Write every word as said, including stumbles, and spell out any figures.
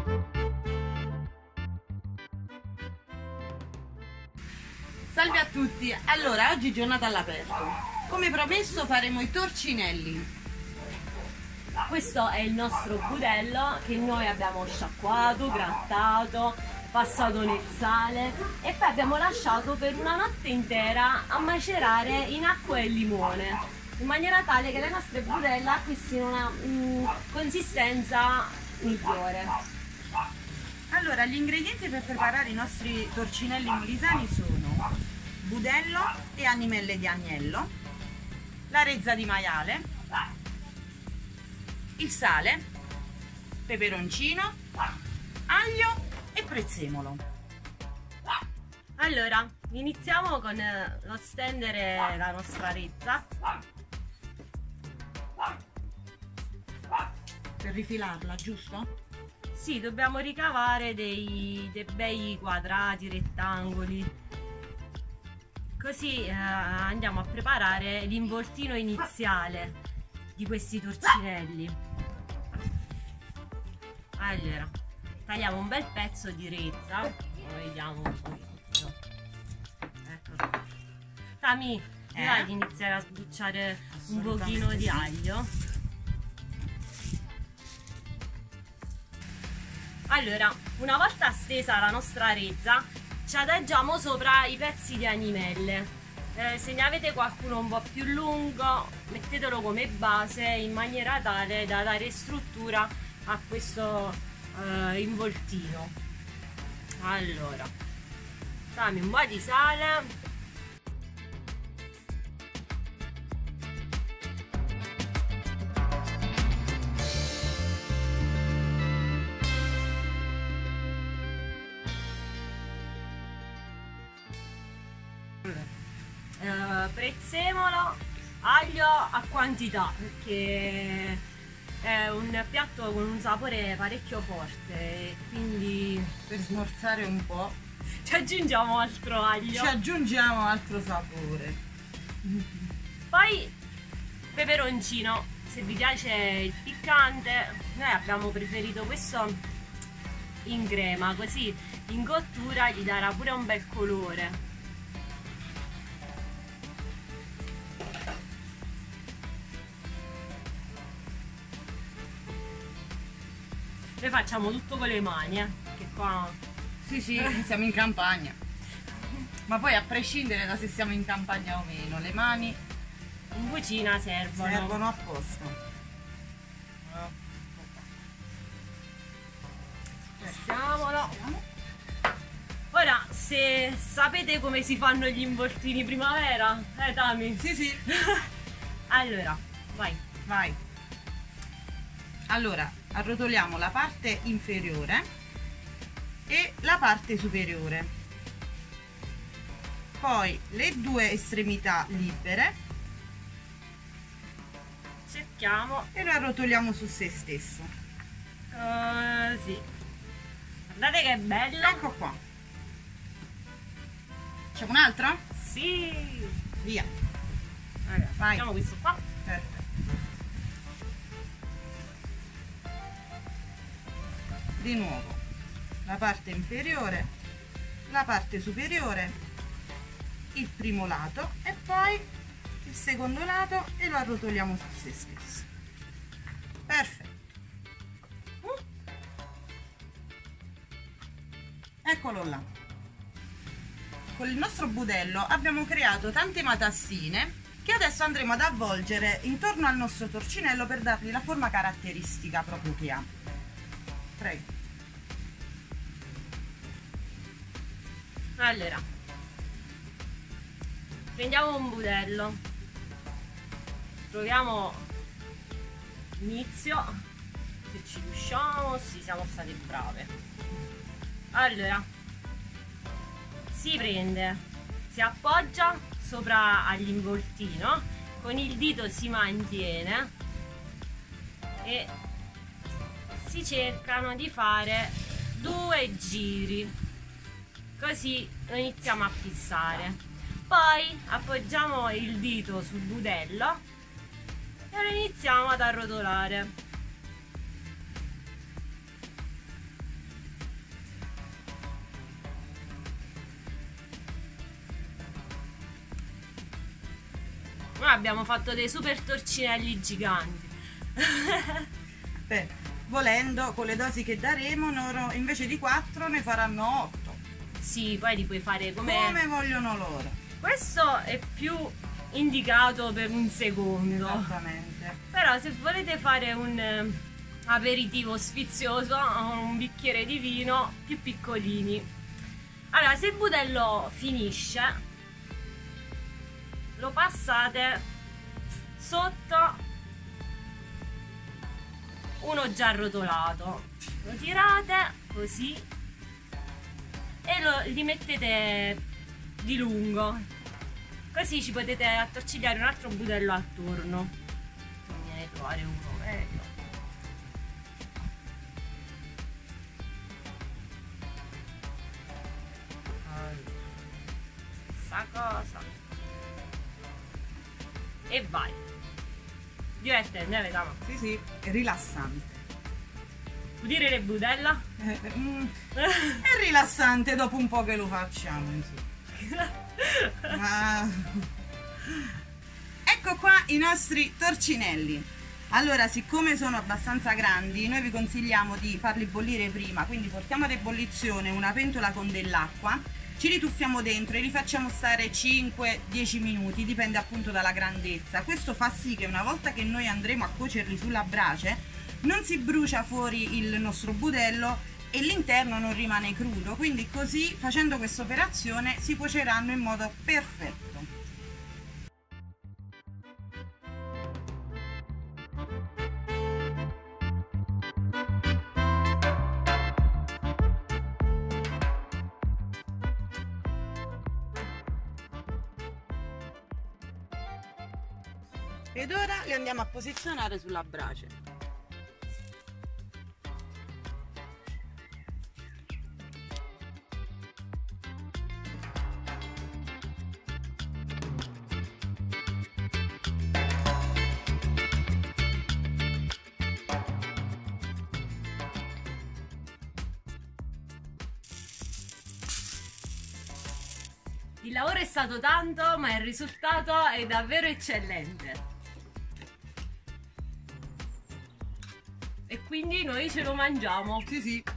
Salve a tutti, allora oggi giornata all'aperto. Come promesso faremo i torcinelli. Questo è il nostro budello che noi abbiamo sciacquato, grattato, passato nel sale e poi abbiamo lasciato per una notte intera a macerare in acqua e limone, in maniera tale che le nostre budella acquistino una mm, consistenza migliore. Allora, gli ingredienti per preparare i nostri torcinelli molisani sono budello e animelle di agnello, la rezza di maiale, il sale, peperoncino, aglio e prezzemolo. Allora, iniziamo con eh, lo stendere la nostra rezza. Per rifilarla, giusto? Sì, dobbiamo ricavare dei, dei bei quadrati, rettangoli. Così eh, andiamo a preparare l'involtino iniziale di questi torcinelli. Allora, tagliamo un bel pezzo di rezza. Lo vediamo un pochino. Eccolo. Tami, Eh? dai di iniziare a sbucciare un pochino di aglio. Allora, una volta stesa la nostra rezza, ci adagiamo sopra i pezzi di animelle. Eh, se ne avete qualcuno un po' più lungo, mettetelo come base in maniera tale da dare struttura a questo eh, involtino. Allora, dammi un po' di sale. Uh, prezzemolo, aglio a quantità perché è un piatto con un sapore parecchio forte, quindi Per smorzare un po' ci aggiungiamo altro aglio. ci aggiungiamo altro sapore. Poi peperoncino, se vi piace il piccante. Noi abbiamo preferito questo in crema, così in cottura gli darà pure un bel colore. Noi facciamo tutto con le mani, eh, che qua... Sì, sì, siamo in campagna. Ma poi a prescindere da se siamo in campagna o meno, le mani in cucina servono. servono apposta. Passiamolo. Ora, se sapete come si fanno gli involtini primavera, eh Tami? Sì, sì. Allora, vai. Vai. Allora, arrotoliamo la parte inferiore e la parte superiore. Poi le due estremità libere Cerchiamo. e lo arrotoliamo su se stesso. Uh, sì. Guardate che bello. Ecco qua. C'è un altro? Sì. Via. Allora, Vai. facciamo questo qua. Perfetto. Di nuovo la parte inferiore, la parte superiore, il primo lato e poi il secondo lato e lo arrotoliamo su se stesso. Perfetto. Eccolo là. Con il nostro budello abbiamo creato tante matassine che adesso andremo ad avvolgere intorno al nostro torcinello per dargli la forma caratteristica proprio che ha. Prego. Allora, prendiamo un budello, troviamo l'inizio, se ci riusciamo, sì, siamo state brave. Allora, si prende, si appoggia sopra all'involtino, con il dito si mantiene e si cercano di fare due giri. Così lo iniziamo a fissare. Poi appoggiamo il dito sul budello e lo iniziamo ad arrotolare. Noi abbiamo fatto dei super torcinelli giganti. Beh, volendo, con le dosi che daremo, loro invece di quattro ne faranno otto. Sì, poi li puoi fare come... come vogliono loro. Questo è più indicato per un secondo. Esattamente. Però se volete fare un eh, aperitivo sfizioso, un bicchiere di vino, più piccolini. Allora, se il budello finisce, lo passate sotto uno già arrotolato, lo tirate così e lo, li mettete di lungo, così ci potete attorcigliare un altro budello attorno. Bisogna ne trovare uno meglio. Stessa cosa e vai. Divertente, vediamo. Sì, sì, è rilassante. Udire le budella? Eh, mm, è rilassante dopo un po' che lo facciamo, insomma. Ma... Ecco qua i nostri torcinelli. Allora, siccome sono abbastanza grandi, noi vi consigliamo di farli bollire prima, quindi portiamo ad ebollizione una pentola con dell'acqua, ci rituffiamo dentro e li facciamo stare cinque dieci minuti, dipende appunto dalla grandezza. Questo fa sì che una volta che noi andremo a cuocerli sulla brace non si brucia fuori il nostro budello e l'interno non rimane crudo, quindi così, facendo questa operazione, si cuoceranno in modo perfetto. Ed ora li andiamo a posizionare sulla brace. Il lavoro è stato tanto, ma il risultato è davvero eccellente. E quindi noi ce lo mangiamo. Sì, sì.